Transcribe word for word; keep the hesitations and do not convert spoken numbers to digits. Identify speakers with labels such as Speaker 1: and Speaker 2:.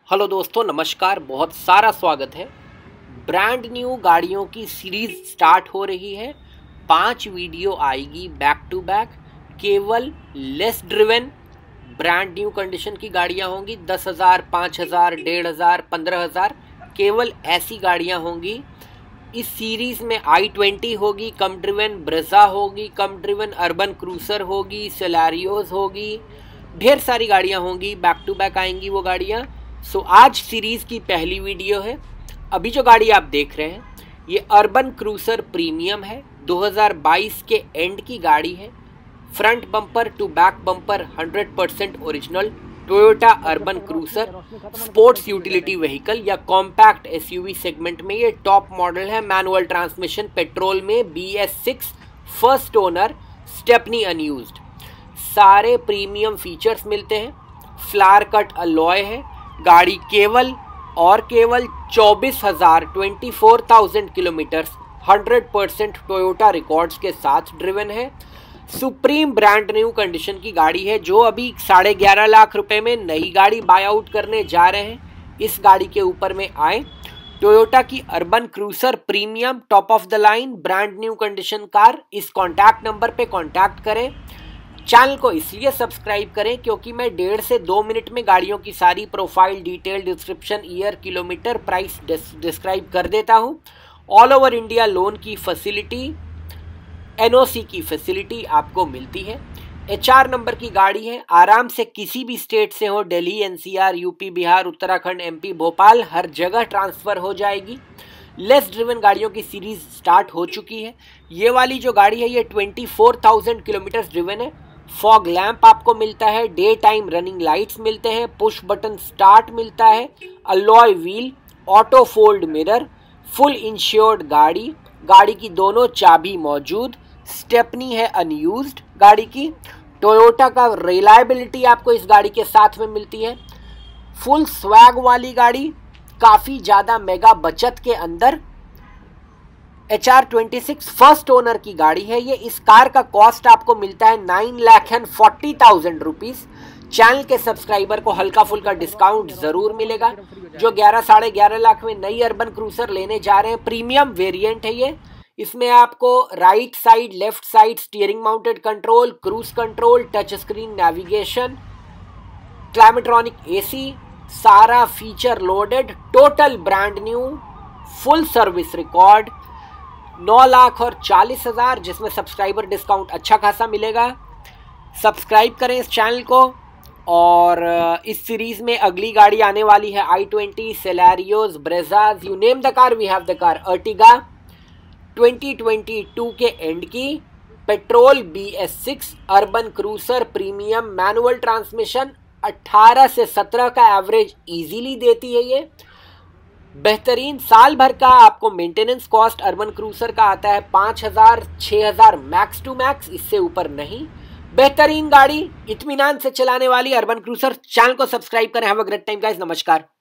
Speaker 1: Hello दोस्तों, नमस्कार। बहुत सारा स्वागत है। ब्रांड न्यू गाड़ियों की सीरीज स्टार्ट हो रही है। पांच वीडियो आएगी बैक टू बैक। केवल less driven brand new condition की गाड़ियां होंगी। दस हज़ार, पाँच हज़ार, डेढ़ हज़ार, पंद्रह हज़ार, केवल ऐसी गाड़ियां होंगी। इस सीरीज में आई ट्वेंटी होगी कम ड्रिवन, ब्रेजा होगी कम ड्रिवन, अर्बन क्रूसर होगी, सेलेरियोज होगी, ढेर सारी गाड़ियां होंगी। बैक टू बैक आएंगी वो गाड़ियां। सो so, आज सीरीज की पहली वीडियो है। अभी जो गाड़ी आप देख रहे हैं ये अर्बन क्रूसर प्रीमियम है। दो हज़ार बाईस के एंड की गाड़ी है। Front bumper to back bumper hundred percent original Toyota urban cruiser sports utility vehicle या कॉम्पैक्ट एसयूवी सेगमेंट में ये टॉप मॉडल है। मैनुअल ट्रांसमिशन, पेट्रोल में, B S six, first owner, stepney unused. सारे प्रीमियम फीचर्स मिलते हैं। Flower cut alloy है। गाड़ी केवल और केवल चौबीस हज़ार twenty four thousand kilometres hundred percent Toyota records के साथ ड्रिवन है। सुप्रीम ब्रांड न्यू कंडीशन की गाड़ी है जो अभी साढ़े ग्यारह लाख रुपए में नई गाड़ी बाय आउट करने जा रहे हैं। इस गाड़ी के ऊपर में आए टोयोटा की urban cruiser premium top of the line brand new condition car. इस कॉन्टैक्ट नंबर पे कॉन्टैक्ट करें। चैनल को इसलिए सब्सक्राइब करें क्योंकि मैं डेढ़ से दो मिनट में गाड़ियों की सारी profile, detail, description, year, kilometre, price describe कर देता हूं। ऑल ओवर इंडिया लोन की फैसिलिटी, एनओसी की फैसिलिटी आपको मिलती है। एचआर नंबर की गाड़ी है। आराम से किसी भी स्टेट से हो, Delhi, NCR, UP, Bihar, Uttarakhand, MP, Bhopal, हर जगह ट्रांसफर हो जाएगी। लेस ड्रिवन गाड़ियों की सीरीज स्टार्ट हो चुकी है। ये वाली जो गाड़ी है ये twenty four thousand kilometre driven है। फॉग लैंप आपको मिलता है, डे टाइम रनिंग लाइट्स मिलते हैं, पुश बटन स्टार्ट मिलता है, alloy wheel, auto fold mirror, full insured गाड़ी। गाड़ी की दोनों चाबी मौजूद। स्टेपनी है अनयूज्ड गाड़ी की। टोयोटा का रिलायबिलिटी आपको इस गाड़ी के साथ में मिलती है। फुल स्वैग वाली गाड़ी, काफी ज्यादा मेगा बचत के अंदर। H R twenty six first owner की गाड़ी है ये। इस कार का कॉस्ट आपको मिलता है nine lakh and forty thousand rupees. Channel के सब्सक्राइबर को हल्का फुल्का डिस्काउंट जरूर मिलेगा। जो ग्यारह साढ़े ग्यारह लाख में नई अर्बन क्रूसर लेने जा रहे हैं, प्रीमियम वेरिएंट है ये। इसमें आपको right side, left side steering mounted control, cruise control, touch screen navigation, climatronic AC, सारा feature loaded, total brand new, full service record. नौ लाख और चालीस हजार, जिसमें सब्सक्राइबर डिस्काउंट अच्छा खासा मिलेगा। सब्सक्राइब करें इस चैनल को। और इस सीरीज में अगली गाड़ी आने वाली है i twenty, Celerios, Brezzas, you name the car we have the car. Ertiga twenty twenty two के एंड की, petrol B S six, urban cruiser premium, manual transmission, अठारह से सत्रह का एवरेज इजीली देती है ये। बेहतरीन साल भर का आपको मेंटेनेंस कॉस्ट अर्बन क्रूसर का आता है पाँच हज़ार, छः हज़ार मैक्स टू मैक्स, इससे ऊपर नहीं। बेहतरीन गाड़ी, इत्मीनान से चलाने वाली अर्बन क्रूसर। चैनल को सब्सक्राइब करें। Have a great time guys. नमस्कार।